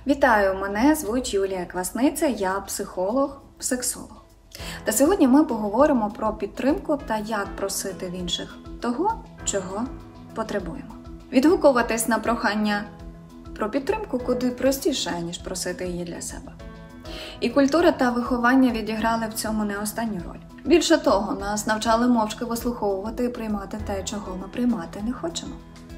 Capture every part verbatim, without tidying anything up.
Вітаю, мене звуть Юлія Квасниця, я психолог, сексолог. Та сьогодні ми поговоримо про підтримку та як просити в інших того, чого потребуємо. Відгукуватись на прохання про підтримку куди простіше, ніж просити її для себе. І культура та виховання відіграли в цьому не останню роль. Більше того, нас навчали мовчки вислуховувати і приймати те, чого ми приймати не хочемо.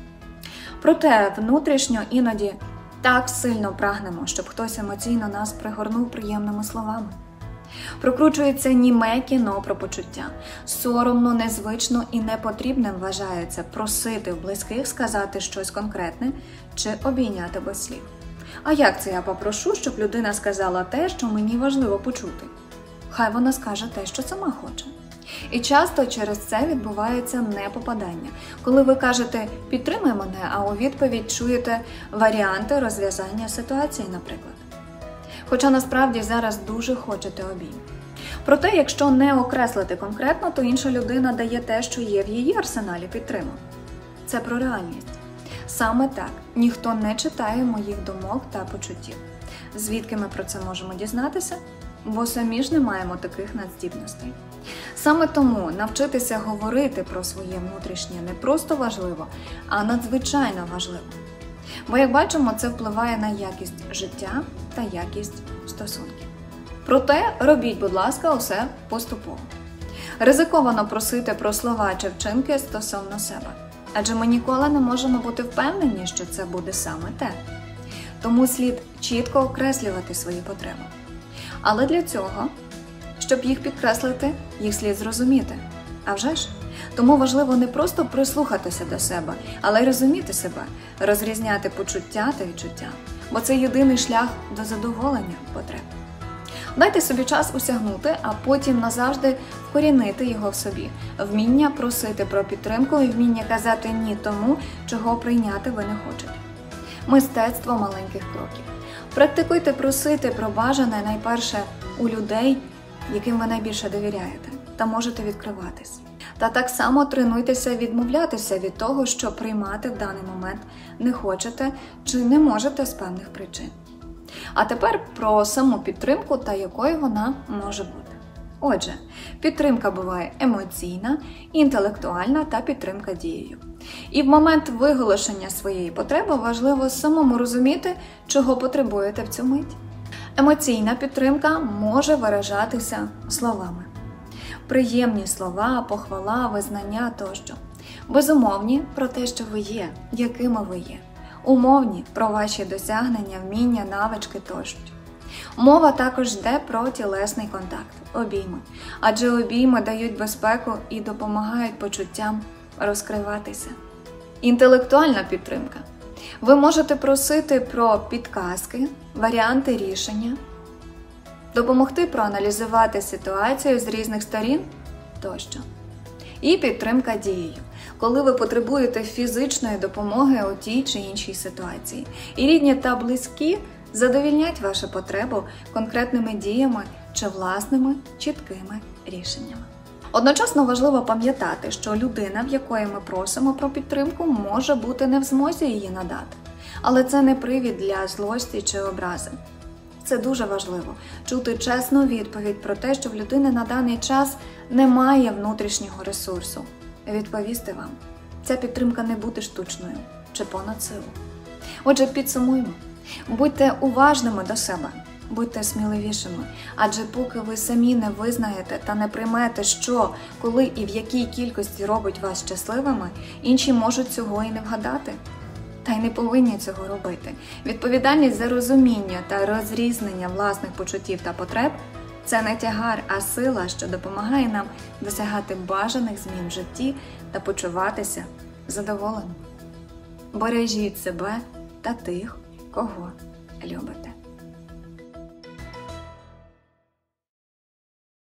Проте внутрішньо іноді так сильно прагнемо, щоб хтось емоційно нас пригорнув приємними словами. Прокручується німе кіно про почуття. Соромно, незвично і непотрібним вважається просити в близьких сказати щось конкретне чи обійняти без слів. А як це я попрошу, щоб людина сказала те, що мені важливо почути? Хай вона скаже те, що сама хоче. І часто через це відбувається непопадання. Коли ви кажете «підтримай мене», а у відповідь чуєте варіанти розв'язання ситуації, наприклад. Хоча насправді зараз дуже хочете обійм. Проте, якщо не окреслити конкретно, то інша людина дає те, що є в її арсеналі підтримок. Це про реальність. Саме так, ніхто не читає моїх думок та почуттів. Звідки ми про це можемо дізнатися? Бо самі ж не маємо таких надздібностей. Саме тому навчитися говорити про своє внутрішнє не просто важливо, а надзвичайно важливо. Бо, як бачимо, це впливає на якість життя та якість стосунків. Проте робіть, будь ласка, усе поступово. Ризиковано просити про слова чи вчинки стосовно себе. Адже ми ніколи не можемо бути впевнені, що це буде саме те. Тому слід чітко окреслювати свої потреби. Але для цього, щоб їх підкреслити, їх слід зрозуміти. А вже ж? Тому важливо не просто прислухатися до себе, але й розуміти себе, розрізняти почуття та відчуття. Бо це єдиний шлях до задоволення потреб. Дайте собі час осягнути, а потім назавжди вкорінити його в собі. Вміння просити про підтримку і вміння казати «ні» тому, чого прийняти ви не хочете. Мистецтво маленьких кроків. Практикуйте просити про бажане найперше у людей, яким ви найбільше довіряєте, та можете відкриватись. Та так само тренуйтеся відмовлятися від того, що приймати в даний момент не хочете чи не можете з певних причин. А тепер про саму підтримку та якою вона може бути. Отже, підтримка буває емоційна, інтелектуальна та підтримка дією. І в момент виголошення своєї потреби важливо самому розуміти, чого потребуєте в цю мить. Емоційна підтримка може виражатися словами. Приємні слова, похвала, визнання тощо. Безумовні про те, що ви є, якими ви є. Умовні про ваші досягнення, вміння, навички тощо. Мова також йде про тілесний контакт, обійми. Адже обійми дають безпеку і допомагають почуттям розкриватися. Інтелектуальна підтримка. Ви можете просити про підказки, варіанти рішення, допомогти проаналізувати ситуацію з різних сторін тощо. І підтримка дією, коли ви потребуєте фізичної допомоги у тій чи іншій ситуації. І рідні та близькі задовільнять вашу потребу конкретними діями чи власними чіткими рішеннями. Одночасно важливо пам'ятати, що людина, в якої ми просимо про підтримку, може бути не в змозі її надати. Але це не привід для злості чи образи. Це дуже важливо – чути чесну відповідь про те, що в людини на даний час немає внутрішнього ресурсу. Відповісти вам. Ця підтримка не буде штучною чи понад силу. Отже, підсумуємо. Будьте уважними до себе, будьте сміливішими, адже поки ви самі не визнаєте та не приймете, що, коли і в якій кількості робить вас щасливими, інші можуть цього і не вгадати. Та й не повинні цього робити. Відповідальність за розуміння та розрізнення власних почуттів та потреб – це не тягар, а сила, що допомагає нам досягати бажаних змін в житті та почуватися задоволеним. Бережіть себе та тих, кого любите.